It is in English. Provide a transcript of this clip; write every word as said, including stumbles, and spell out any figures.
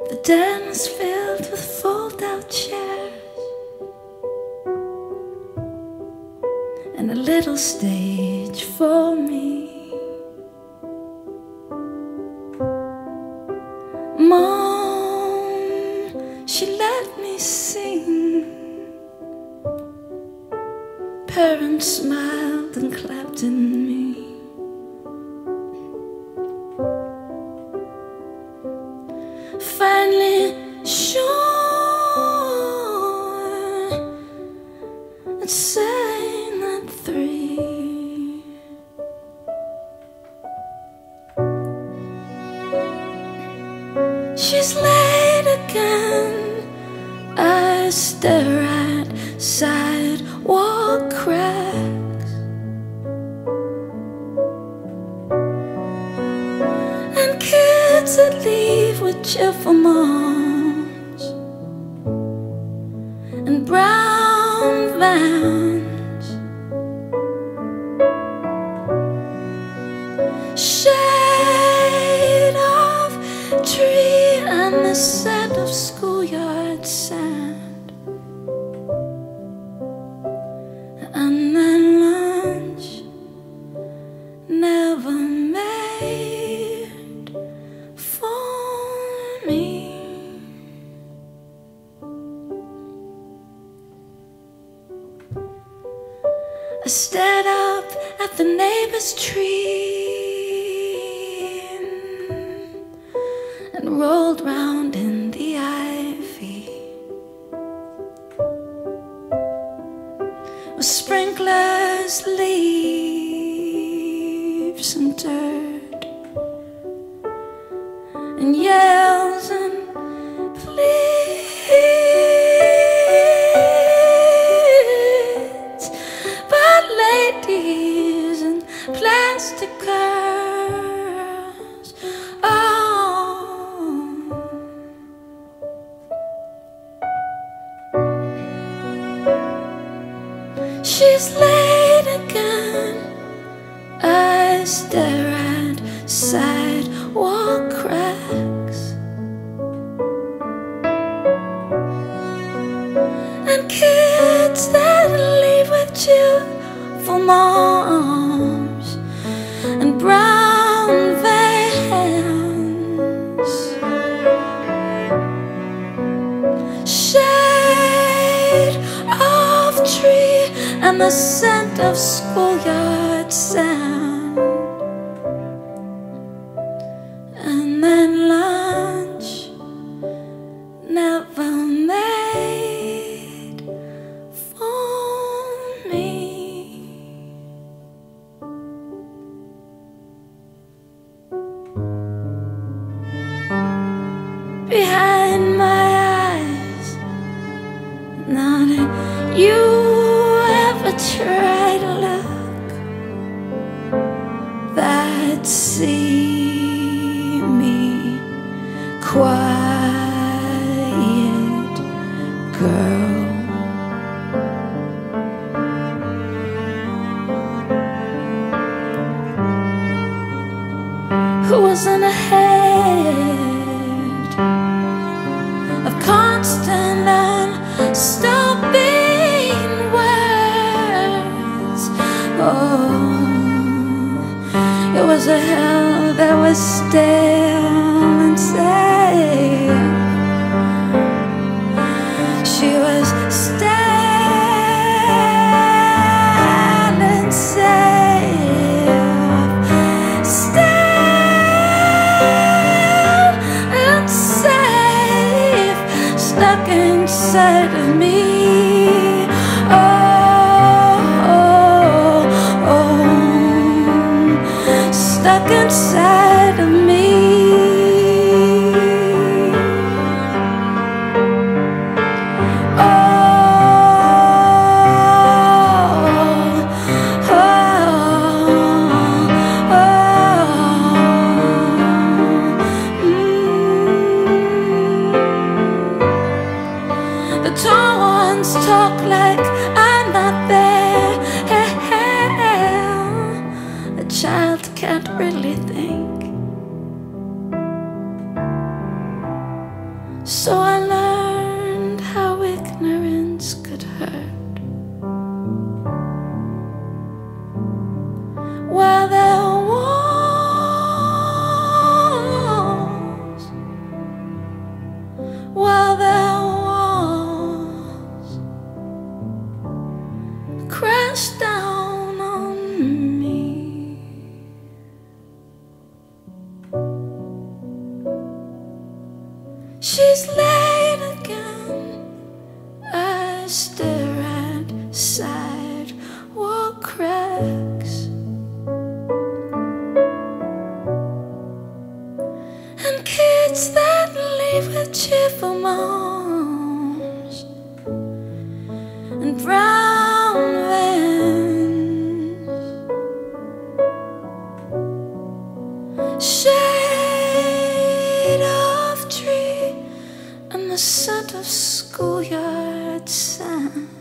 The den was filled with fold-out chairs and a little stage for me. Mom, she let me sing. Parents smiled and clapped in me. Finally sure it's saying at three. She's late again. I stare at sidewalk cracks and kids that leave with cheerful moms and brown vans. Shade of tree and the scent of schoolyard sand. And then lunch never made for me. I stared up at the neighbor's tree and rolled round in the ivy with sprinklers, leaves and dirt and yells and pleads, but ladies and plastic girls. Oh, she's late again. I stare at sidewalk cracks and kids that leave with cheerful moms and brown vans. Shade of tree and the scent of schoolyard sand. And then lunch never made for me. Behind my eyes, now that you ever try to look, that see me quiet girl. Who was in ahead of constant and stopping words. Oh, it was a hell that was still and safe. She was standing safe, standing safe, stuck inside of me. Stuck inside of me. Oh, oh, oh, mm. The tall ones talk like I So I learned how ignorance could hurt. While there was, while there was, crashed down on me. She's late again. I stare at sidewalk cracks and kids that leave with cheerful moms and brown vans. Shade of tree and the scent of schoolyard sand.